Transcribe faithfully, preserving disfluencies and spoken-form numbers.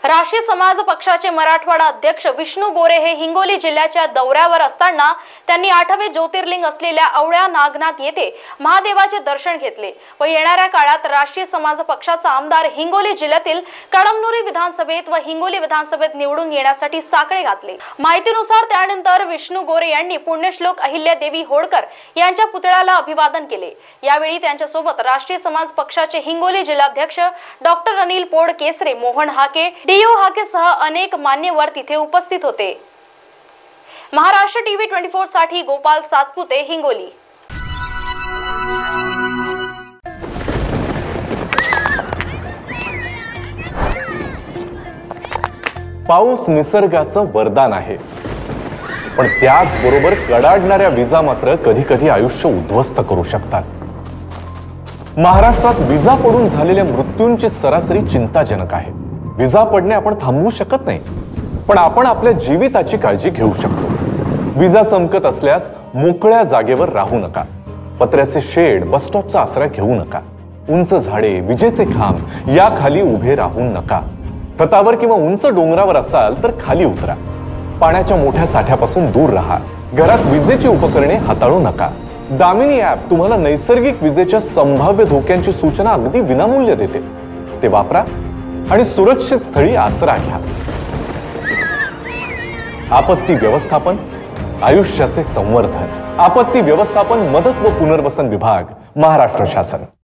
राष्ट्रीय समाज पक्षाचे मराठवाडा अध्यक्ष विष्णू गोरे हे हिंगोली जिल्ह्याच्या दौऱ्यावर असताना त्यांनी आठवे ज्योतिर्लिंग असलेल्या औळ्या नागनाथ येथे महादेवाचे दर्शन घेतले व येणाऱ्या काळात राष्ट्रीय समाज पक्षाचा आमदार हिंगोली जिल्ह्यातील कळमनुरी विधानसभेत व हिंगोली विधानसभेत निवडून येण्यासाठी साकडे घातले। माहितीनुसार त्यानंतर विष्णू गोरे यांनी पुण्यश्लोक अहिल्यादेवी होळकर यांच्या पुतळ्याला अभिवादन केले। यावेळी त्यांच्यासोबत राष्ट्रीय समाज पक्षाचे हिंगोली जिल्हाध्यक्ष डॉक्टर अनिल पोड केसरे, मोहन हाके, डीओ हाकेसह अनेक मान्यवर तिथे उपस्थित होते। महाराष्ट्र टीव्ही चोवीस साठी गोपाल सातपुते, हिंगोली। पाऊस निसर्गाचं वरदान आहे, पण त्याच बरोबर कडाडणाऱ्या विजा मात्र कधी कधी आयुष्य उद्ध्वस्त करू शकतात। महाराष्ट्रात विजा पडून झालेल्या मृत्यूंची सरासरी चिंताजनक आहे। विजा पडणे आपण थांबवू शकत नाही, पण आपण आपल्या जीविताची काळजी घेऊ शकतो। विजा चमकत असल्यास मोकळ्या जागेवर राहू नका। पत्र्याचे शेड, बस स्टॉपचा आसरा घेऊ नका। उंच झाडे, विजेचे खांब याखाली उभे राहू नका। छतावर किंवा उंच डोंगरावर असाल तर खाली उतरा। पाण्याच्या मोठ्या साठ्यापासून दूर राहा। घरात विजेची उपकरणे हाताळू नका। दामिनी ॲप तुम्हाला नैसर्गिक विजेच्या संभाव्य धोक्यांची सूचना अगदी विनामूल्य देते। ते वापरा आणि सुरक्षित स्थळी आसरा घ्या। आपत्ती व्यवस्थापन, आयुष्याचे संवर्धन। आपत्ती व्यवस्थापन, मदत व पुनर्वसन विभाग, महाराष्ट्र शासन।